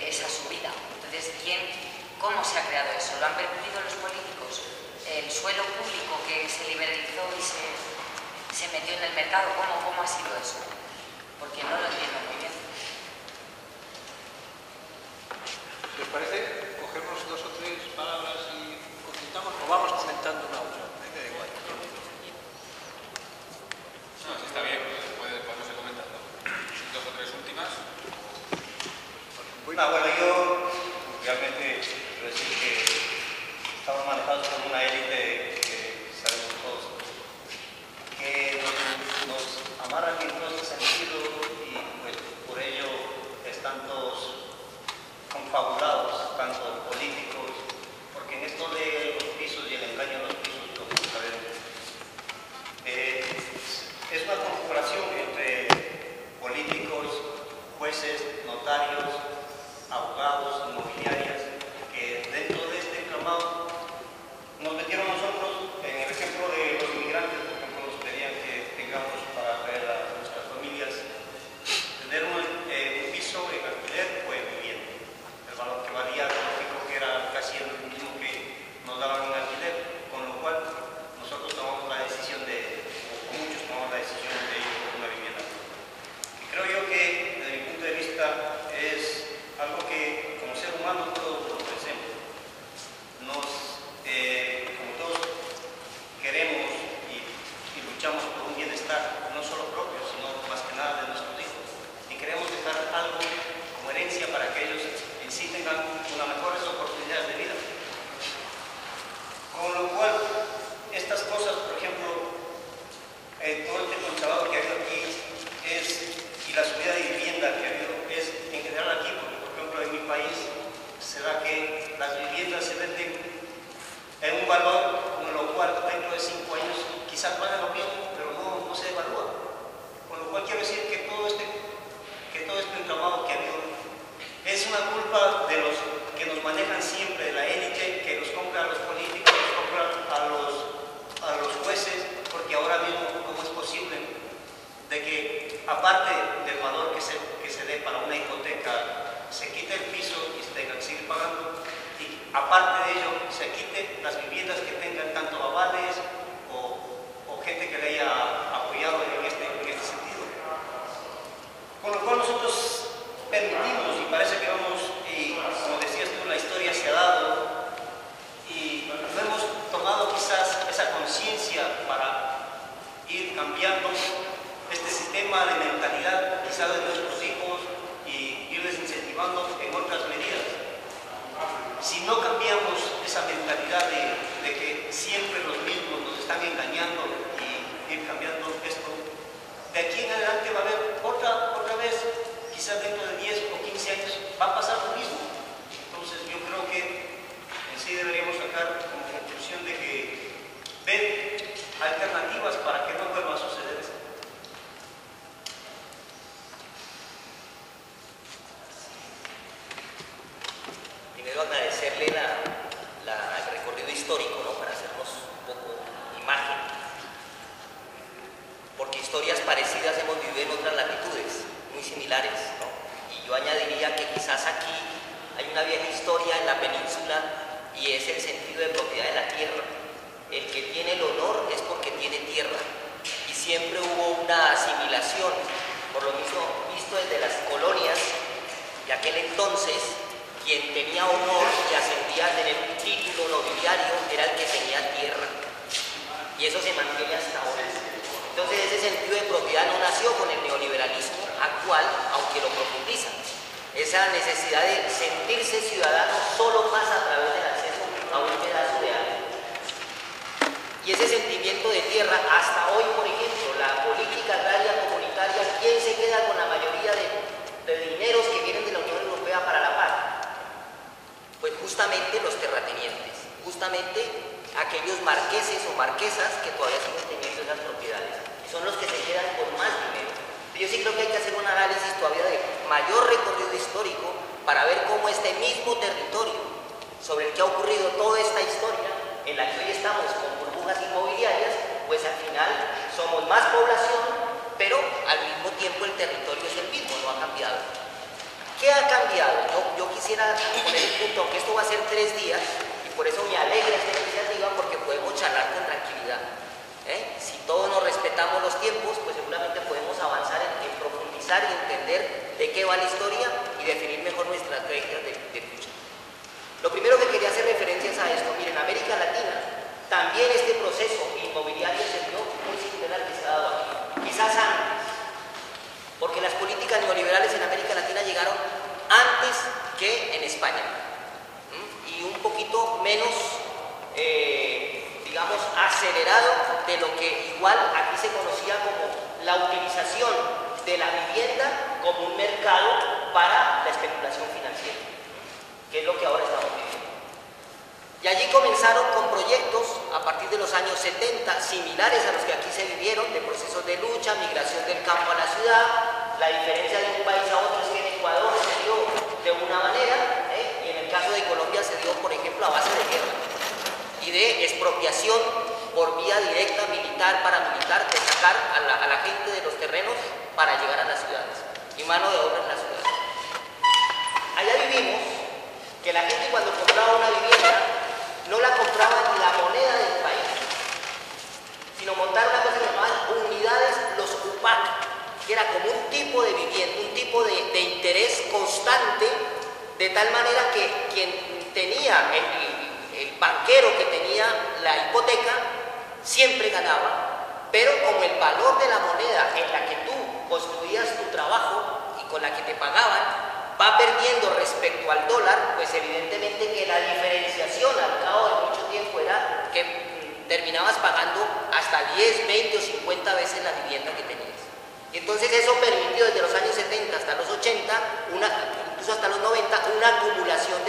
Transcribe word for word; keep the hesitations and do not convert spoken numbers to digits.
esa subida. Entonces, ¿quién, ¿cómo se ha creado eso? ¿Lo han permitido los políticos? ¿El suelo público que se liberalizó y se, se metió en el mercado? ¿Cómo, cómo ha sido eso? Porque no lo entiendo muy bien. ¿Si os parece? Cogemos dos o tres palabras y comentamos, o vamos comentando una a una. Me da igual. No, sí está bien, puede, podemos ir comentando. Dos o tres últimas. Ah, bueno, yo realmente quiero decir que estamos manejados por una élite que sabemos todos que nos, nos amarran en todo este sentido y pues por ello están todos confabulados, tanto políticos, porque en esto de los pisos y el engaño a los pisos, como sabemos, eh, es una configuración entre políticos, jueces, notarios, abogados, inmobiliarias, que dentro de este entramado nos metieron nosotros, en el ejemplo de los inmigrantes, por ejemplo, nos pedían que tengamos para traer a nuestras familias, tener un, eh, un piso en alquiler o en vivienda. El valor que valía, lógico que era casi el mismo que nos daban en alquiler, con lo cual nosotros tomamos la decisión de, o muchos tomamos la decisión de ir por una vivienda. Y creo yo que, desde mi punto de vista, es algo que como ser humano todos lo ofrecemos. Nos, eh, como todos queremos y, y luchamos por un bienestar, no solo propio, sino más que nada de nuestros hijos. Y queremos dejar algo como herencia para que ellos en sí tengan unas mejores oportunidades de vida. Con lo cual, estas cosas, por ejemplo, eh, todo el tema del trabajo que ha habido aquí es, y la subida de vivienda que ha habido es en general aquí, porque por ejemplo en mi país se da que las viviendas se venden en un valor con lo cual dentro de cinco años quizás vale lo mismo, pero no, no se devalúa. Con lo cual quiero decir que todo este, que todo este entramado que ha habido es una culpa de los que nos manejan siempre, de la élite, que los compra a los políticos, los compra a los, a los jueces, porque ahora mismo, ¿cómo es posible de que aparte del valor que se, que se dé para una hipoteca, se quite el piso y se tenga que seguir pagando, y aparte de ello se quite las viviendas que tengan tanto avales o, o gente que le haya apoyado en este, en este sentido? Con lo cual nosotros permitimos, y parece que vamos, y como decías tú, la historia se ha dado, y no hemos tomado quizás esa conciencia para ir cambiando este sistema de mentalidad quizás de nuestros hijos y irles incentivando en otras medidas. Si no cambiamos esa mentalidad de, de que siempre los mismos nos están engañando y ir cambiando esto, de aquí en adelante va a haber otra, otra vez, quizás dentro de diez o quince años, va a pasar lo mismo. Entonces yo creo que en sí deberíamos sacar como conclusión de que ver alternativas para que no vuelva a suceder esto. Primero agradecerle la, la, el recorrido histórico, ¿no? Para hacernos un poco imagen, porque historias parecidas hemos vivido en otras latitudes, muy similares, ¿no? Y yo añadiría que quizás aquí hay una vieja historia en la península y es el sentido de propiedad de la tierra. El que tiene el honor es porque tiene tierra, y siempre hubo una asimilación, por lo mismo visto desde las colonias de aquel entonces. Quien tenía honor y ascendía a tener un título nobiliario era el que tenía tierra, y eso se mantiene hasta ahora. Entonces ese sentido de propiedad no nació con el neoliberalismo actual, aunque lo profundiza. Esa necesidad de sentirse ciudadano solo pasa a través del acceso a un pedazo de área. Y ese sentimiento de tierra, hasta hoy, por ejemplo, la política agraria comunitaria, ¿quién se queda con la mayoría de, de dineros que vienen de la Unión Europea para la paz? Pues justamente los terratenientes, justamente aquellos marqueses o marquesas que todavía siguen teniendo esas propiedades, y son los que se quedan con más dinero. Yo sí creo que hay que hacer un análisis todavía de mayor recorrido histórico para ver cómo este mismo territorio sobre el que ha ocurrido toda esta historia, en la que hoy estamos con burbujas inmobiliarias, pues al final somos más población, pero al mismo tiempo el territorio es el mismo, no ha cambiado. ¿Qué ha cambiado? Yo, yo quisiera poner el punto, aunque esto va a ser tres días, y por eso me alegra esta iniciativa, porque podemos charlar con tranquilidad. ¿eh? Si todos nos respetamos los tiempos, pues seguramente podemos avanzar en, en profundizar y entender de qué va la historia y definir mejor nuestras estrategias de, de lucha. Lo primero que quería hacer referencia es a esto. Miren, en América Latina también este proceso inmobiliario se dio muy similar al que se ha dado aquí. Quizás antes, porque las políticas neoliberales en América Latina llegaron antes que en España. ¿m? Y un poquito menos, eh, digamos, acelerado de lo que igual aquí se conocía como la utilización de la vivienda como un mercado para la especulación financiera, que es lo que ahora estamos viviendo. Y allí comenzaron con proyectos a partir de los años setenta, similares a los que aquí se vivieron, de procesos de lucha, migración del campo a la ciudad. La diferencia de un país a otro es que en Ecuador se dio de una manera, ¿eh? y en el caso de Colombia se dio, por ejemplo, a base de guerra y de expropiación por vía directa, militar, paramilitar, de sacar a la, a la gente de los terrenos para llegar a las ciudades, y mano de obra en las ciudades. Allá vivimos que la gente cuando compraba una vivienda no la compraba en la moneda del país, sino montaron una cosa que llamaban unidades, los U P A C, que era como un tipo de vivienda, un tipo de, de interés constante, de tal manera que quien tenía, el, el banquero que tenía la hipoteca, siempre ganaba, pero como el valor de la moneda en la que tú construías tu trabajo y con la que te pagaban, va perdiendo respecto al dólar, pues evidentemente que la diferenciación al cabo de mucho tiempo era que mm, terminabas pagando hasta diez, veinte o cincuenta veces la vivienda que tenías. Y entonces eso permitió desde los años setenta hasta los ochenta, una, incluso hasta los noventa, una acumulación